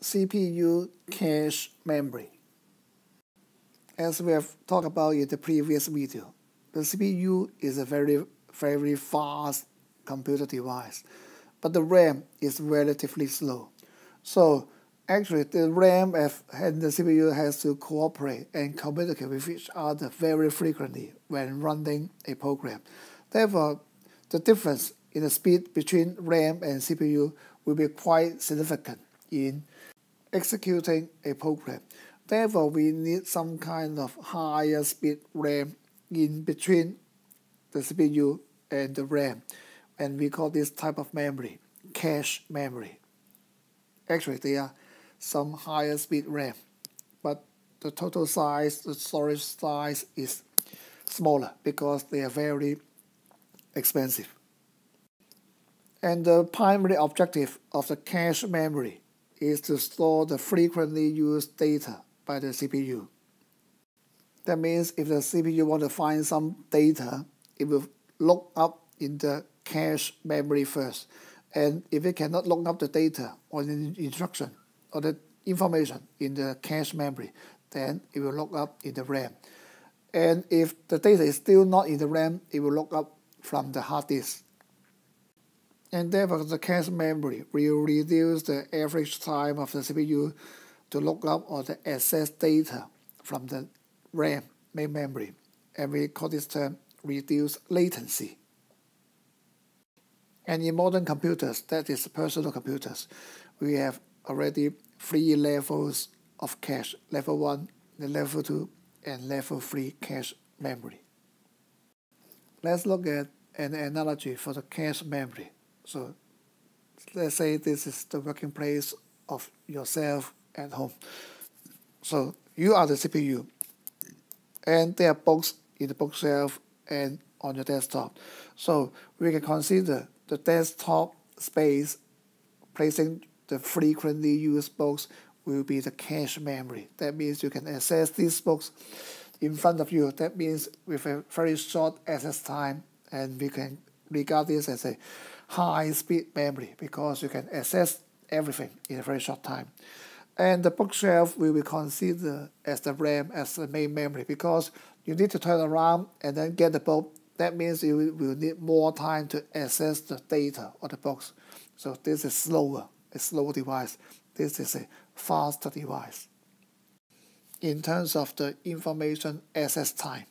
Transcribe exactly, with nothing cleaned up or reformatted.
C P U cache memory. As we have talked about in the previous video, the C P U is a very, very fast computer device, but the RAM is relatively slow. So actually, the RAM and the C P U has to cooperate and communicate with each other very frequently when running a program. Therefore, the difference in the speed between RAM and C P U will be quite significant in executing a program. Therefore, we need some kind of higher speed RAM in between the C P U and the RAM, and we call this type of memory cache memory. Actually, there are some higher speed RAM, but the total size, the storage size is smaller because they are very expensive. And the primary objective of the cache memory is to store the frequently used data by the C P U. That means if the C P U want to find some data, it will look up in the cache memory first. And if it cannot look up the data or the instruction or the information in the cache memory, then it will look up in the RAM. And if the data is still not in the RAM, it will look up from the hard disk. And therefore, the cache memory will reduce the average time of the C P U to look up or to access data from the RAM main memory. And we call this term reduced latency. And in modern computers, that is personal computers, we have already three levels of cache: level one, level two, and level three cache memory. Let's look at an analogy for the cache memory. So let's say this is the working place of yourself at home. So you are the C P U, and there are books in the bookshelf and on your desktop. So we can consider the desktop space, placing the frequently used books, will be the cache memory. That means you can access these books in front of you. That means with a very short access time, and we can regard this as a high-speed memory because you can access everything in a very short time. And the bookshelf will be considered as the RAM, as the main memory, because you need to turn around and then get the book. That means you will need more time to access the data or the books. So this is slower, a slow device. This is a faster device in terms of the information access time.